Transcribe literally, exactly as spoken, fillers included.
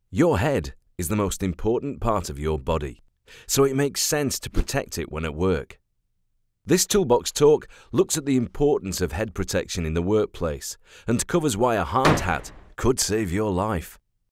Your head is the most important part of your body, so it makes sense to protect it when at work. This Toolbox talk looks at the importance of head protection in the workplace and covers why a hard hat could save your life.